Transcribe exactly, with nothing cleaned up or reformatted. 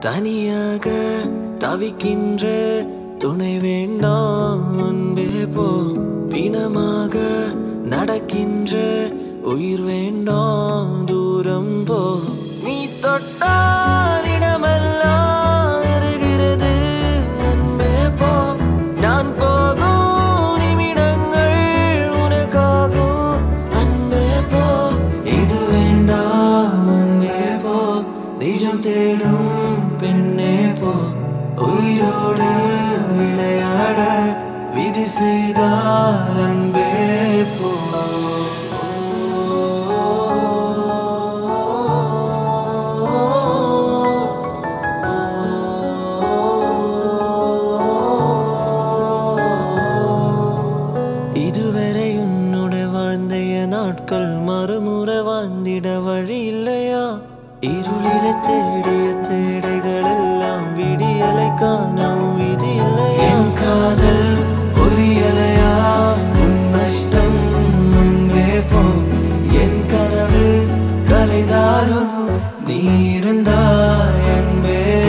தனியாக தவிக்கின்ற துணை வேண்டாம் அன்பே போ பிணமாக நடக்கின்ற உயிர் வேண்டாம் தூரம் போ நீ தொட்டால் இடமெல்லாம் இருக்கிறது அன்பே போ நான் போகும் நிமிடங்கள் உனக்காகும் அன்பே போ இது வேண்டாம் அன்பே போ நிஜம் தேடும் பெண்ணே போ உயிரோடு விளையாட விதி செய்தால் அன்பே போ இதுவரை உன்னோட வாழ்ந்த நாட்கள் மறுமுறை வாழ்ந்திட வழி இல்லையா இருளில தேடிய தேடைகள் எல்லாம் விடியலை காணும் விதி இல்லையா என் காதல் புரியலையா உன் நஷ்டம் அன்பே போ என் கனவு கலைந்தாலும் நீ இருந்தாய் அன்பே